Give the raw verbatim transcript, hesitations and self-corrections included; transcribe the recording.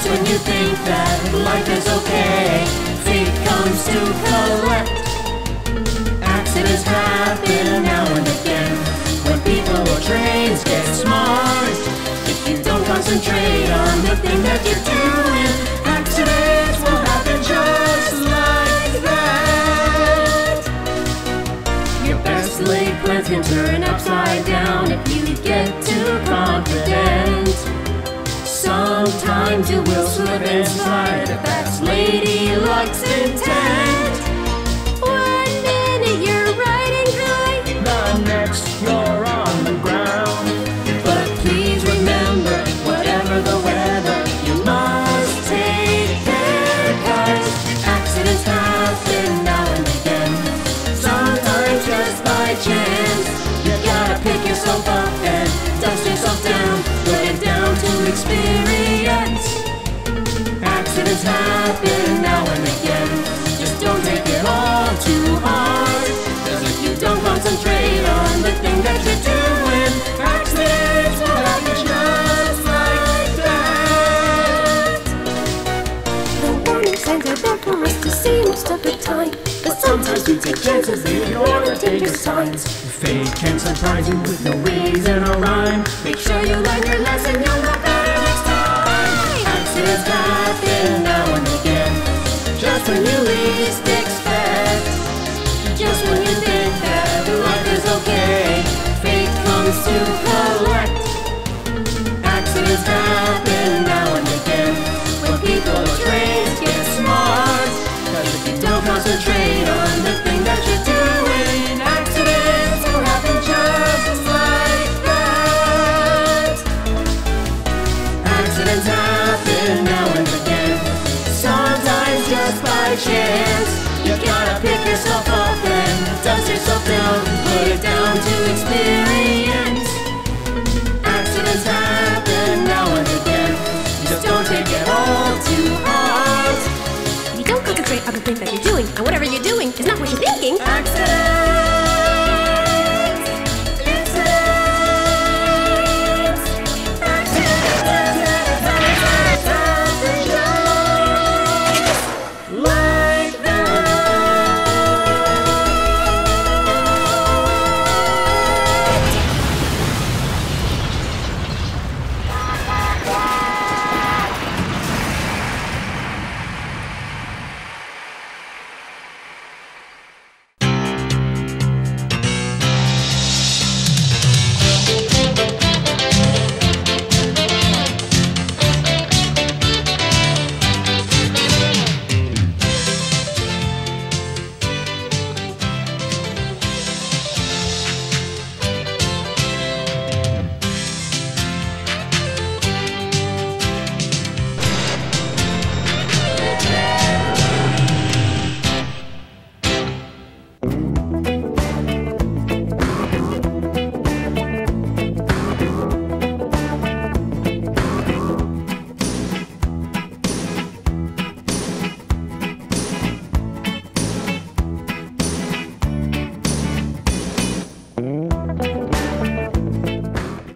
Just when you think that life is okay, fate comes to collect. Accidents happen now and again, when people or trains get smart. If you don't concentrate on the thing that you're doing, accidents will happen just like that. Your best laid plans can turn upside down if you get too confident. Sometimes you will slip and slide if that's ladyluck's intent. One minute you're riding high, the next you're on the ground. But please remember, whatever the weather, you must take care, 'cause accidents happen now and again. Sometimes just by chance, you gotta pick yourself up and dust yourself down, put it down to experience. Accidents happen now and again, just don't take it all too hard. 'Cause if you don't concentrate on the thing that you're doing, accidents will happen just like that. The warning signs are there for us to see most of the time, but sometimes we take chances, we ignore the danger signs. Fate can surprise you with no reason or rhyme. Make sure you learn your lesson, you'll know better next time. Accidents happen now and again, just when you least expect. Just when you think that life is okay, fate comes to collect. Accidents happen now and again, when people or trains get smart. 'Cause if you don't concentrate on the thing that you're doing, accidents will happen just like that. Accidents happen now and again, sometimes just by chance. You gotta pick yourself up and dust yourself down, put it down to experience. Accidents happen now and again, just don't take it all too hard. You don't concentrate on the thing that you're doing, and whatever you're doing is not what you're thinking. Accidents